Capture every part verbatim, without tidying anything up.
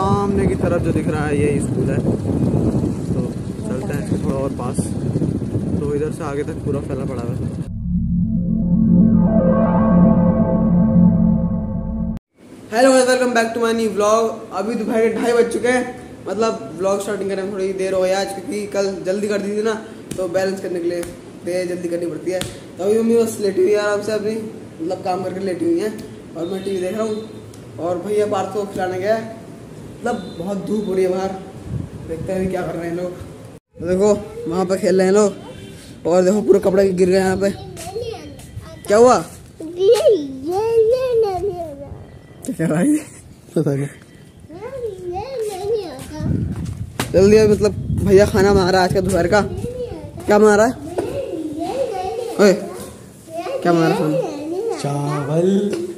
सामने की तरफ जो दिख रहा है ये स्कूल है। तो चलते हैं थोड़ा और पास। तो इधर से आगे तक पूरा फैला पड़ा है। Hello welcome back to my new vlog. अभी दोपहर के ढाई बज चुके हैं, मतलब व्लॉग स्टार्टिंग करने में थोड़ी देर हो गई आज, क्योंकि कल जल्दी कर दी थी ना, तो बैलेंस करने के लिए देर जल्दी करनी पड़ती है। तो अभी मम्मी बस लेटी हुई है आराम से, अपनी मतलब काम करके लेटी हुई है और मैं टीवी देख रहा हूँ। और भैया पार्थ को खिलाने गया है, मतलब बहुत धूप हो रही है बाहर। देखते हैं क्या कर रहे हैं लोग। तो देखो वहाँ पे खेल रहे हैं लोग, और देखो पूरे कपड़े गिर गए यहाँ पे। क्या हुआ? क्या रहा है पता नहीं। जल्दी मतलब भैया खाना बना रहा है आज का दोपहर का। क्या बना रहा है? ओए क्या बना रहा है? चावल।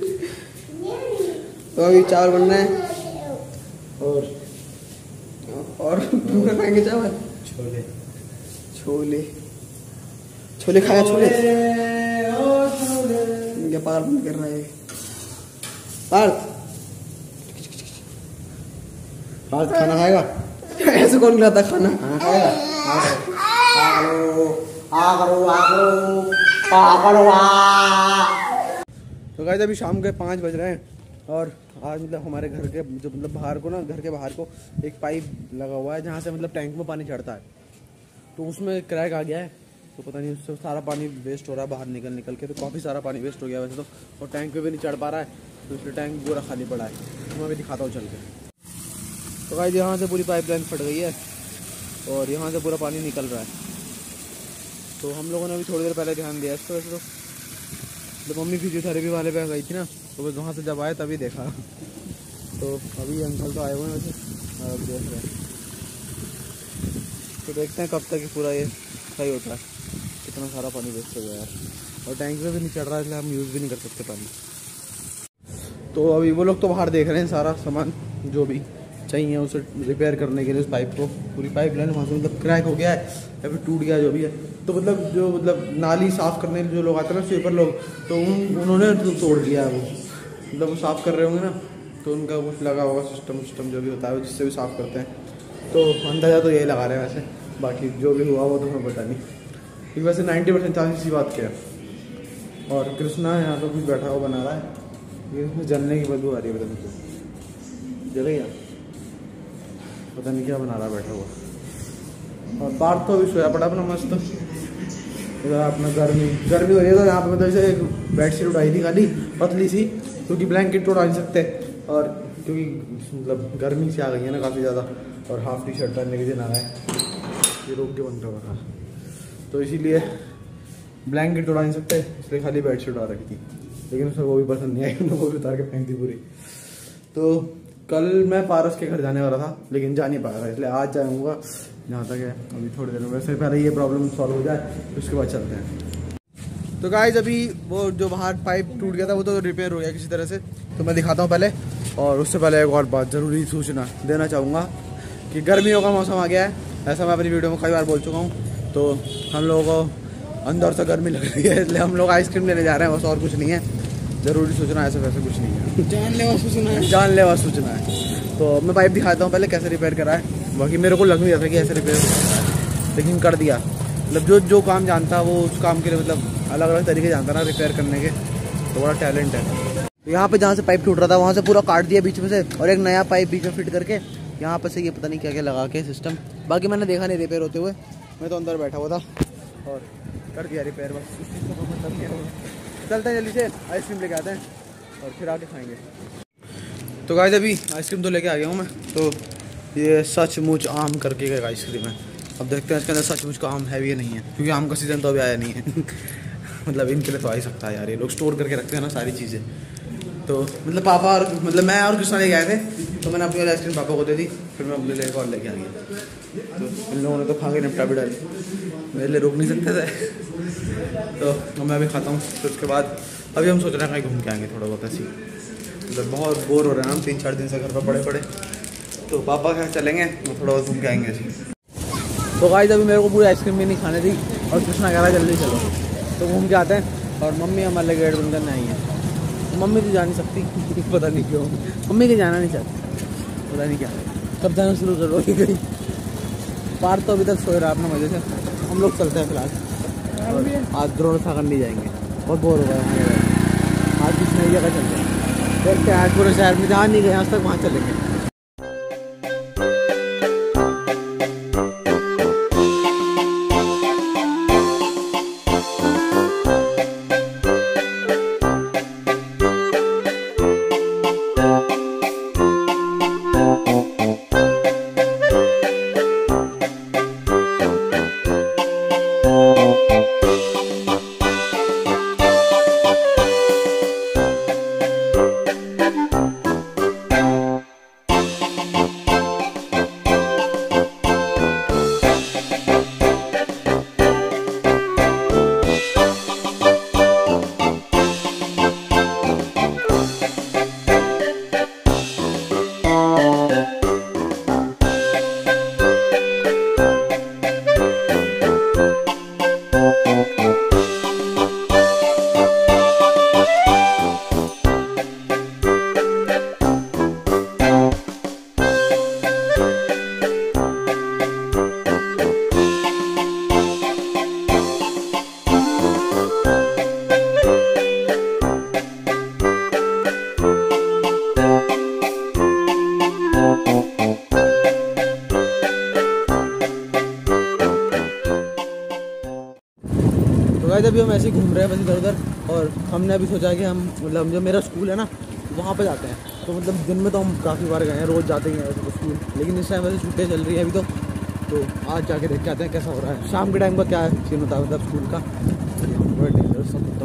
तो अभी चावल बन रहे हैं और और खाएंगे चावल। छोले छोले छोले खाया। छोले क्या पार बंद कर रहा है पार्थ? पार्थ खाना खाएगा? ऐसे कौन खिलाता खाना? खाना खाएगा? आ करो आ करो आ करो आ करो आ। तो गाइस अभी शाम के पाँच बज रहे हैं और आज मतलब हमारे घर के जो मतलब बाहर को ना, घर के बाहर को एक पाइप लगा हुआ है जहाँ से मतलब टैंक में पानी चढ़ता है। तो उसमें क्रैक आ गया है, तो पता नहीं उससे सारा पानी वेस्ट हो रहा है बाहर निकल निकल के। तो काफ़ी सारा पानी वेस्ट हो गया वैसे तो, और टैंक पे भी नहीं चढ़ पा रहा है, तो इसलिए टैंक पूरा खाली पड़ा है। तो मैं भी दिखाता हूँ चल के। तो गाइस यहाँ से पूरी पाइपलाइन फट गई है और यहाँ से पूरा पानी निकल रहा है। तो हम लोगों ने अभी थोड़ी देर पहले ध्यान दिया इस पर। वैसे तो जब मम्मी फिजियोथेरेपी वाले पे गई थी ना, तो बस वहाँ से जब आए तभी देखा। तो अभी अंकल तो आए हुए हैं वैसे, और अभी देख रहे हैं। तो देखते हैं कब तक पूरा ये सही होता है। कितना सारा पानी वेस्ट हो गया यार, और टैंक में भी नहीं चढ़ रहा है, इसलिए हम यूज़ भी नहीं कर सकते पानी। तो अभी वो लोग तो बाहर देख रहे हैं सारा सामान जो भी चाहिए उसे रिपेयर करने के लिए। उस पाइप को, पूरी पाइप लाइन वहाँ से मतलब क्रैक हो गया है या फिर टूट गया जो भी है। तो मतलब जो मतलब नाली साफ़ करने जो लोग आते हैं ना, स्वीपर लोग, तो उन उन्होंने तोड़ दिया है वो। मतलब वो साफ़ कर रहे होंगे ना, तो उनका कुछ लगा होगा सिस्टम सिस्टम जो भी होता है जिससे भी साफ़ करते हैं। तो अंदाज़ा तो यही लगा रहे हैं वैसे, बाकी जो भी हुआ वो तो हमें पता नहीं। क्योंकि वैसे नाइन्टी परसेंट चांस इसी बात के है। और कृष्णा यहाँ पर कुछ बैठा हुआ बना रहा है, ये जलने की बदबू आ रही है, पता नहीं क्यों जलेगा, पता नहीं क्या बना रहा है बैठा हुआ। और पार्थ तो अभी सोया पड़ा अपना मस्त। इधर अपना गर्मी गर्मी हो रही है, तो यहाँ पे मतलब जैसे एक बेड शीट उठाई थी खाली पतली सी, क्योंकि ब्लैंकेट तो उठा नहीं सकते, और क्योंकि मतलब गर्मी से आ गई है ना काफ़ी ज़्यादा। और हाफ टी शर्ट पहनने के दिन आ रहा है, ये रोक के बंद रहा, तो इसीलिए ब्लैंकेट तो उड़ा नहीं सकते, इसलिए खाली बेड शीट उड़ा रखी थी। लेकिन उसे वो भी पसंद नहीं आई, उन्होंने वो भी उतार के फेंक दी पूरी। तो कल मैं पारस के घर जाने वाला था, लेकिन जा नहीं पाया था, इसलिए आज जाऊँगा जहाँ तक है अभी थोड़ी देर में। वैसे पहले ये प्रॉब्लम सॉल्व हो जाए, उसके बाद चलते हैं। तो गाइस अभी वो जो बाहर पाइप टूट गया था वो तो रिपेयर हो गया किसी तरह से, तो मैं दिखाता हूँ पहले। और उससे पहले एक और बात ज़रूरी सूचना देना चाहूँगा कि गर्मियों का मौसम आ गया है, ऐसा मैं अपनी वीडियो में कई बार बोल चुका हूँ। तो हम लोगों को अंदर से गर्मी लग रही है, इसलिए हम लोग आइसक्रीम लेने जा रहे हैं, बस और कुछ नहीं है। ज़रूरी सूचना, ऐसे वैसे कुछ नहीं है, जानलेवा सूचना है, जानलेवा सूचना है। तो मैं पाइप दिखाता हूँ पहले कैसे रिपेयर करा है। बाकी मेरे को लग नहीं रहा था कि ऐसे रिपेयर, लेकिन कर दिया। मतलब जो जो काम जानता है वो उस काम के लिए मतलब अलग अलग तरीके जानता ना रिपेयर करने के, तो बड़ा टैलेंट है। तो यहाँ पे जहाँ से पाइप टूट रहा था वहाँ से पूरा काट दिया बीच में से, और एक नया पाइप बीच में फिट करके यहाँ पर से ये पता नहीं क्या क्या लगा के सिस्टम। बाकी मैंने देखा नहीं रिपेयर होते हुए, मैं तो अंदर बैठा हुआ था और कर दिया रिपेयर बस। चलते हैं जल्दी से आइसक्रीम लेके आते हैं और फिर आके खाएंगे। तो गाइस अभी आइसक्रीम तो लेके आ गया हूँ मैं। तो ये सचमुच आम करके एक आइसक्रीम है। अब देखते हैं इसके अंदर सचमुच का आम है भी या नहीं है, क्योंकि आम का सीज़न तो अभी आया नहीं है। मतलब इनके लिए तो आ ही सकता है यार, ये लोग स्टोर करके रखते हैं ना सारी चीज़ें। तो मतलब पापा और मतलब मैं और कृष्णा लेके आए थे, तो मैंने अपनी वाली आइसक्रीम पापा को दे दी, फिर मैं अपने लेके और लेके आ गया। तो इन लोगों ने तो खा के निपटा भी डाली, मेरे लिए रुक नहीं सकते थे। तो मैं अभी खाता हूँ, तो उसके बाद अभी हम सोच रहे हैं कहीं घूम के आएंगे थोड़ा बहुत ऐसी। मतलब बहुत बोर हो रहे हैं हम तीन चार दिन से घर पर पड़े पड़े, तो पापा क्या चलेंगे तो थोड़ा बहुत घूम के आएंगे ऐसी। तो गाइस अभी मेरे को पूरी आइसक्रीम भी नहीं खाने दी, और कृष्णा कह रहा जल्दी चलो, तो घूम के आते हैं। और मम्मी हमारे गेट बंद करने आई है, मम्मी तो जा नहीं सकती, पता नहीं क्यों मम्मी के जाना नहीं चाहती। पता नहीं क्या है, सब जाना शुरू कर रही गई। पार तो अभी तक सो रहा है अपना मजे से। हम लोग चलते हैं फिलहाल, आज द्रोण सागर नहीं जाएंगे, बहुत बोर हो गया। आज किसी नई जगह चलते हैं, देखते हैं आज पूरे शहर में जहाँ नहीं गए आज तक वहाँ चलेंगे। गाइस अभी हम ऐसे ही घूम रहे हैं बस इधर उधर, और हमने अभी सोचा कि हम मतलब जो मेरा स्कूल है ना वहाँ पे जाते हैं। तो मतलब दिन में तो हम काफ़ी बार गए हैं, रोज़ जाते हैं वैसे स्कूल, लेकिन इस टाइम वैसे छुट्टियाँ चल रही है अभी तो तो आज जाके देख के आते हैं कैसा हो रहा है। शाम के टाइम का क्या सीन होता है मतलब स्कूल का। कुत्ता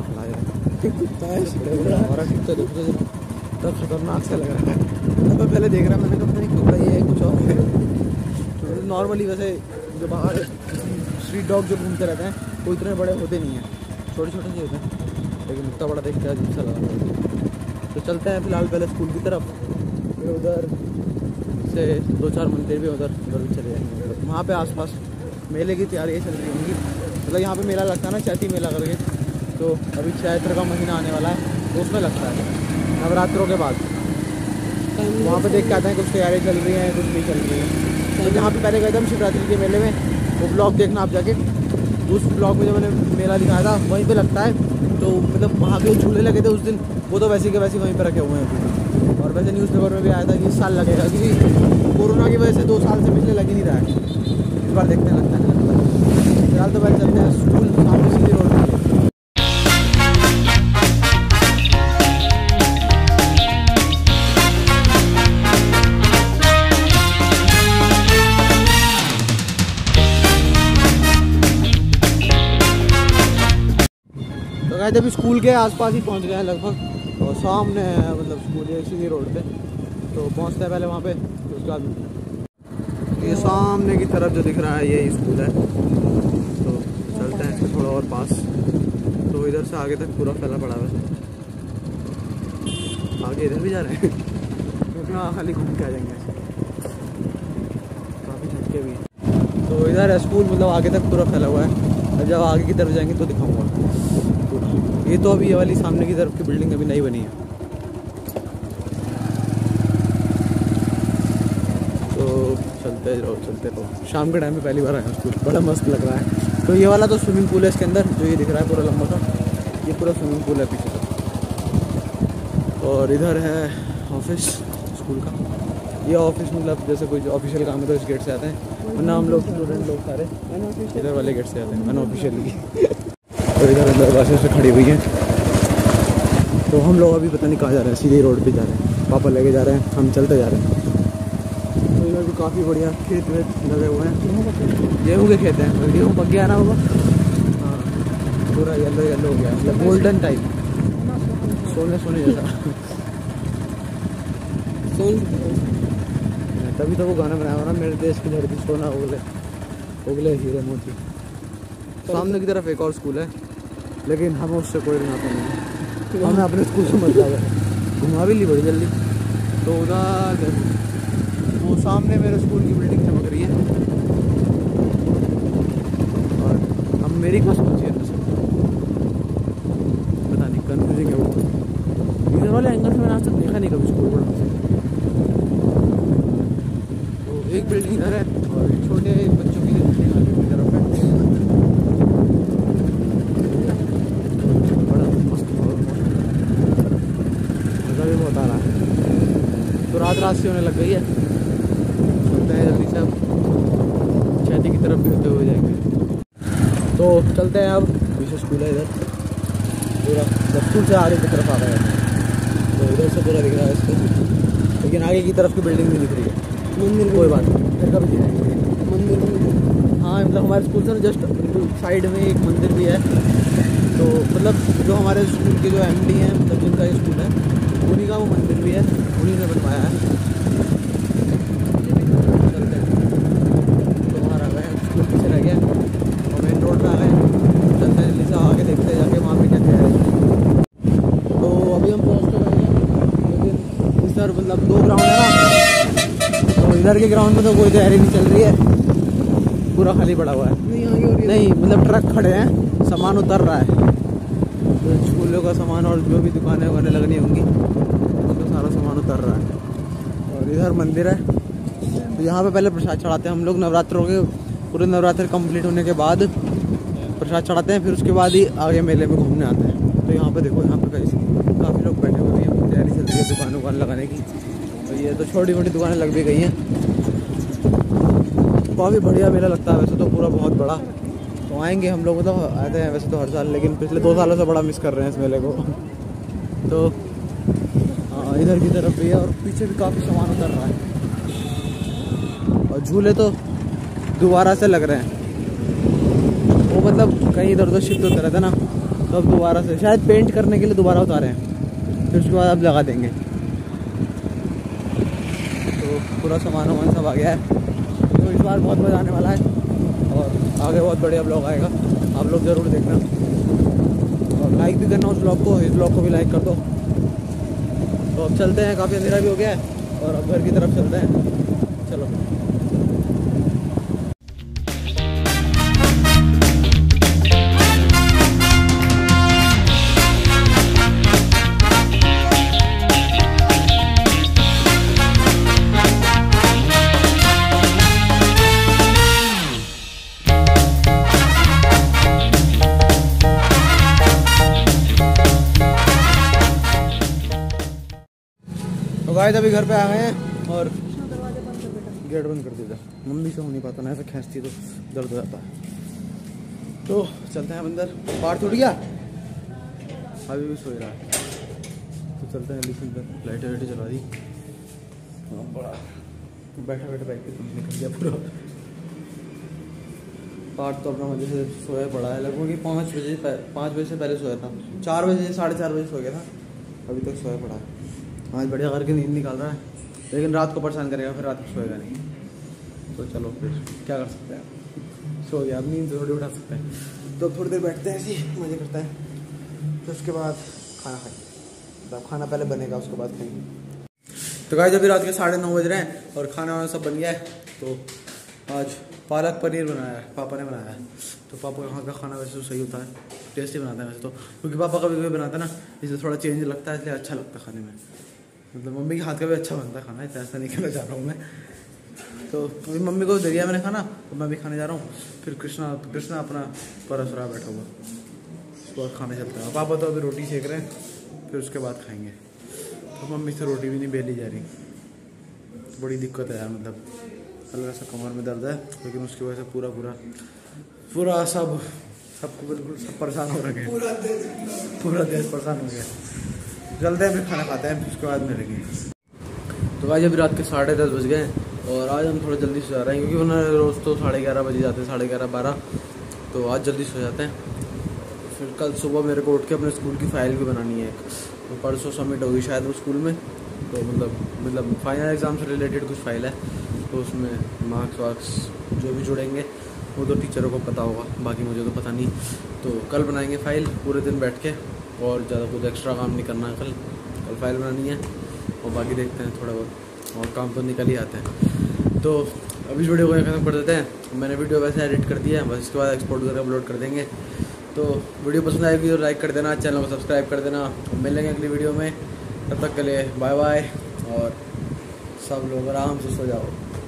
खिलाया तब खतरनाक से लग रहा है। तब मैं पहले देख रहा मैंने कहा नहीं कुत्ता ये है कुछ और। नॉर्मली वैसे जो बाहर स्ट्रीट डॉग जो घूमते रहते हैं वो इतने बड़े होते नहीं हैं, छोटे छोटे से होते हैं, लेकिन इतना बड़ा देखते हैं अजीब सा लगा। तो चलते हैं फिलहाल पहले स्कूल की तरफ, फिर उधर से दो चार मंदिर भी उधर उधर भी चले जाएंगे। वहाँ पे आसपास मेले की तैयारियाँ चल रही होंगी, मतलब यहाँ पे मेला लगता है ना चैती मेला करके, तो अभी चैत्र का महीना आने वाला है तो उसमें लगता है नवरात्रों के बाद। वहाँ पे देख के आते हैं कुछ तैयारियाँ चल रही हैं कुछ नहीं चल रही हैं। तो जहाँ पे पहले गए थे हम शिवरात्रि के मेले में, वो ब्लॉग देखना आप जाके, उस ब्लॉग में जो मैंने मेला दिखाया था वहीं पे लगता है। तो मतलब वहाँ पे झूले लगे थे उस दिन, वो तो वैसे के वैसे वहीं पे रखे हुए हैं अभी। और वैसे न्यूज़पेपर में भी आया था कि इस साल लगेगा, क्योंकि कोरोना की वजह से दो साल से पिछले लग ही नहीं रहा है। इस बार देखते हैं लगता नहीं लगता। फिलहाल तो पहले चलते हैं स्कूल सामने सीधी रोड पर। तो गाइस अभी स्कूल के आसपास ही पहुंच गए हैं लगभग, और सामने है मतलब स्कूल है इसी रोड पे। तो पहुंचते हैं पहले वहाँ पे, तो उसके बाद ये सामने की तरफ जो दिख रहा है ये स्कूल है। तो चलते हैं इसके थोड़ा और पास, तो इधर से आगे तक पूरा फैला पड़ा है। आगे इधर भी जा रहे हैं क्योंकि वहाँ खाली घूम के आ जाएंगे, काफ़ी झटके भी हैं। तो इधर है स्कूल, मतलब आगे तक पूरा फैला हुआ है। अब जब आगे की तरफ जाएंगे तो दिखाऊंगा पूरा। ये तो अभी ये वाली सामने की तरफ की बिल्डिंग अभी नई बनी है। तो चलते रहो चलते रहो। शाम के टाइम में पहली बार आया स्कूल, बड़ा मस्त लग रहा है। तो ये वाला तो स्विमिंग पूल है इसके अंदर, जो ये दिख रहा है पूरा लंबा सा, ये पूरा स्विमिंग पूल है पीछे तक। और इधर है ऑफिस स्कूल का। ये ऑफिस मतलब जैसे कोई ऑफिशियल काम है तो इस गेट से आते हैं, वरना हम लोग स्टूडेंट लोग सारे इधर वाले गेट से आते हैं अनऑफिशियली। तो इधर अंदर बसें से खड़ी हुई हैं। तो हम लोग अभी पता नहीं कहाँ जा रहे हैं, सीधे रोड पे जा रहे हैं। पापा लेके जा रहे हैं, हम चलते जा रहे हैं। तो इधर भी काफ़ी बढ़िया खेत वेत लगे हुए हैं, गेहूँ के खेत हैं। गेहूँ पक गया ना बाबा, हाँ पूरा येलो येलो हो गया, मतलब गोल्डन टाइप, सोने सोने जैसा। तभी तो वो गाना बनाया ना, मेरे देश की धरती सोना उगले उगले हीरे मोती। सामने की तरफ एक और स्कूल है, लेकिन हमें उससे कोई नाता नहीं है, हमें अपने स्कूल से मतलब है। घुमा भी ली बड़ी जल्दी। तो उधर वो सामने मेरे स्कूल की बिल्डिंग चमक रही है, और अब मेरी क्लास पहुँची है, पता नहीं कन्फ्यूजिंग है वो। इधर वाले एंगल से मैंने आज तक देखा नहीं कभी स्कूल बड़ा। एक बिल्डिंग इधर है और छोटे बच्चों की बिल्डिंग आगे की तरफ है। बड़ा मस्त मज़ा भी बहुत आ रहा है। तो रात रात से होने लग गई है, चलते हैं जल्दी से अब छाती की तरफ भी होते हुए जाएंगे। तो चलते हैं अब, विशेष स्कूल है इधर पूरा, स्कूल से आगे की तरफ आ गया है तो इधर से पूरा दिख रहा है इसको, लेकिन आगे की तरफ की बिल्डिंग भी दिख रही है। मंदिर कोई बात नहीं, फिर कभी दिखाएंगे मंदिर भी। हाँ मतलब हमारे स्कूल से जस्ट बिल्कुल साइड में एक मंदिर भी है। तो मतलब जो हमारे स्कूल के जो एम डी हैं, मतलब जिनका ये स्कूल है, उन्हीं का वो मंदिर भी है, उन्हीं ने बनवाया है। चलते हैं, तो बाहर आ गए, स्कूल पीछे रह गया और मेन रोड पर आ गए। चलते हैं जल्दी से आगे, देखते हैं जाके वहाँ पे क्या क्या है। तो अभी हम पहुँच तो गए हैं, लेकिन इधर मतलब दो ग्राउंड है ना, तो इधर के ग्राउंड में तो कोई तैयारी नहीं चल रही है, पूरा खाली पड़ा हुआ है। नहीं आगे नहीं मतलब ट्रक खड़े हैं, सामान उतर रहा है, तो स्कूलों का सामान और जो भी दुकानें वगैरह लगनी होंगी उसका सारा सामान उतर रहा है। और इधर मंदिर है, तो यहाँ पे पहले प्रसाद चढ़ाते हैं हम लोग। नवरात्रों के पूरे नवरात्र कंप्लीट होने के बाद प्रसाद चढ़ाते हैं, फिर उसके बाद ही आगे मेले में घूमने आते हैं। तो यहाँ पे देखो, यहाँ पे कैसे काफ़ी लोग बैठे हुए हैं, तैयारी चल रही है दुकान दुकान लगाने की। तो ये तो छोटी मोटी दुकानें लग भी गई हैं। काफ़ी बढ़िया मेला लगता है वैसे तो, पूरा बहुत बड़ा। तो आएंगे हम लोग, मतलब आते हैं वैसे तो हर साल, लेकिन पिछले दो सालों से बड़ा मिस कर रहे हैं इस मेले को। तो हाँ, इधर की तरफ भी है और पीछे भी काफ़ी सामान उतर रहा है। और झूले तो दोबारा से लग रहे हैं, वो मतलब कहीं इधर उधर शिफ्ट होते रहते ना, तो अब दोबारा से शायद पेंट करने के लिए दोबारा उतारे हैं, फिर उसके बाद अब लगा देंगे। तो पूरा सामान वामान सब आ गया है, तो इस बार बहुत मज़ा आने वाला है और आगे बहुत बढ़िया ब्लॉग आएगा, आप लोग ज़रूर देखना और लाइक भी करना उस ब्लॉग को, इस ब्लॉग को भी लाइक कर दो। तो अब चलते हैं, काफ़ी अंधेरा भी हो गया है और अब घर की तरफ चलते हैं। चलो गाइस अभी घर पे आ गए हैं और गेट बंद कर दिया। मम्मी से हो नहीं पाता ना, ऐसे खींचती तो दर्द हो जाता है। तो चलते हैं अंदर, पार टूट गया, अभी भी सो रहा है। तो चलते हैं जल्दी से, लाइटें वाइटें जला दी, बड़ा बैठा बैठा बैठ के निकल गया पूरा। पार्ट तो अपना मजे से सोया पड़ा है, लगभग पाँच बजे पाँच बजे से पहले सोया था, चार बजे साढ़े चार बजे सो गया था, अभी तक सोया पड़ा है। आज बढ़िया करके नींद निकाल रहा है, लेकिन रात को परेशान करेगा, फिर रात को सोएगा नहीं। तो चलो फिर क्या कर सकते हैं, सो गया, अब नींद थोड़ी उठा सकते हैं। तो थोड़ी देर बैठते हैं, ऐसे मज़े करते हैं, फिर उसके बाद खाना खाएंगे। मतलब खाना पहले बनेगा, उसके बाद खाएंगे। तो गाइस अभी रात के साढ़े नौ बज रहे हैं और खाना वाना सब बन गया है। तो आज पालक पनीर बनाया है, पापा ने बनाया है। तो पापा का हाथ का खाना वैसे तो सही होता है, टेस्टी बनाते हैं वैसे तो, क्योंकि पापा कभी कभी बनाते हैं ना, इसलिए थोड़ा चेंज लगता है, इसलिए अच्छा लगता है खाने में। मतलब मम्मी के हाथ का भी अच्छा बनता है खाना, इतना ऐसा नहीं कहना चाह रहा हूँ मैं। तो अभी मम्मी को दे दिया मैंने खाना, तो मैं भी खाने जा रहा हूँ। फिर कृष्णा कृष्णा अपना परस रहा बैठा हुआ, उसके बाद खाने चलते हैं। पापा तो अभी रोटी सेक रहे हैं, फिर उसके बाद खाएंगे। तो मम्मी से रोटी भी नहीं बेली जा रही, बड़ी दिक्कत है यार। मतलब हल्का सा कमर में दर्द है, लेकिन उसकी वजह से पूरा पूरा पूरा सब सबको बिल्कुल सब परेशान हो रखे हैं, पूरा देश परेशान हो गया। जल्दी हैं, फिर खाना खाते हैं, फिर उसके बाद मिलेंगे। तो आज अभी रात के साढ़े दस बज गए और आज हम थोड़ा जल्दी सो जा रहे हैं, क्योंकि वरना रोज़ तो साढ़े ग्यारह बजे जाते हैं, साढ़े ग्यारह बारह। तो आज जल्दी सो जाते हैं। फिर कल सुबह मेरे को उठ के अपने स्कूल की फ़ाइल भी बनानी है, तो परसों सबमिट होगी शायद वो स्कूल में। तो मतलब मतलब फाइनल एग्ज़ाम से रिलेटेड कुछ फाइल है, तो उसमें मार्क्स वार्क्स जो भी जुड़ेंगे वो तो टीचरों को पता होगा, बाकी मुझे तो पता नहीं। तो कल बनाएंगे फ़ाइल पूरे दिन बैठ के, और ज़्यादा कुछ एक्स्ट्रा काम नहीं करना है। कल कल फाइल बनानी है और बाकी देखते हैं थोड़ा बहुत, और काम तो निकल ही आते हैं। तो अभी इस वीडियो को खत्म कर देते हैं। मैंने वीडियो वैसे एडिट कर दिया है, बस इसके बाद एक्सपोर्ट करके अपलोड कर देंगे। तो वीडियो पसंद आएगी तो लाइक कर देना, चैनल को सब्सक्राइब कर देना। मिलेंगे अगली वीडियो में, तब तक के लिए बाय बाय, और सब लोग आराम से सो जाओ।